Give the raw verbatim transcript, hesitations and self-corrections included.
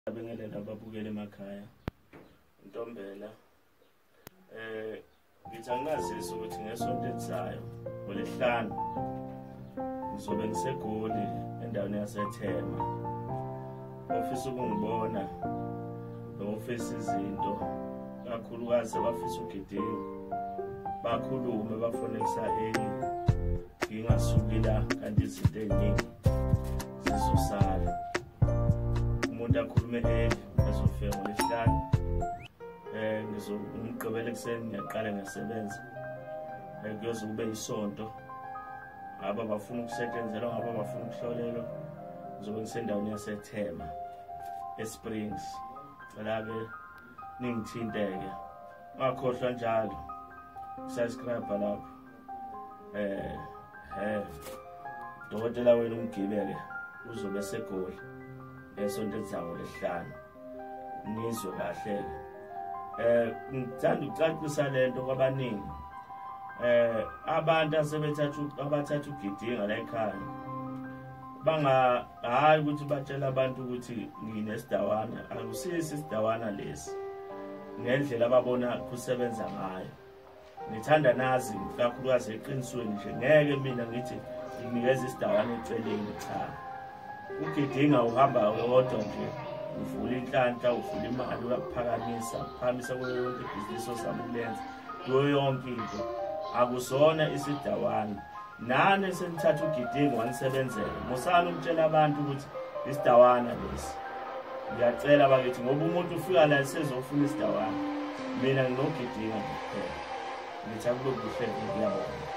Abingelela ababukela emakhaya Ntombela eh ngithi angazisa ukuthi ngesonto elizayo ngoLesihlanu ngizobe ngisegoli endaweni yaseThema. Ofisa ukungibona ofisa izinto kakhulukazi bafisa ugidinga bakhulume bafone kusaheli ngingasuki la kanti izinto eziningi zizosala. Umuntu akhulume eli ezofika ngoLesihlanu eh ngizomgqibela ekseni ngiyaqala ngasebenza kuyoze kube isonto aba bafuna ukusetshenzela ngaba bafuna ukuhlolelwa ngizobe ngisendaweni yaseThema eSprings labe ningithinteke ngakhohlwa njalo subscribe lapho eh eh dokotela wena uMgibe'ke uzobe segoli esonto elizayo ngoLesihlanu nizwe kahle eh ngithanda ukucacisa lento kwabaningi eh abantu asebethatha abathatha ugidinga la ekhaya banga hayi ukuthi batshela abantu ukuthi nginesidawana akusisi isidawana lesi ngendlela ababona kusebenza ngayo. Ngithanda nazi kakhulukazi eqinisweni nje ngeke mina ngithi nginikeza isidawana eceleni cha. Ugidinga uhamba wodwa nje uvula inhlanhla uvula imali uyaphakamisa phamisa kuyo yonke ibhizinisi osamulenza kuyo yonke into akusona isidawana. Nane senithatha ugidinga wanisebenzela musana ukutshela abantu ukuthi isidawana lesi. Ngiyacela bakithi ngoba umuntu ufika la esezofuna isidawana mina nginogidinga kuphela. Ngithakulo kuhle ngiyabona.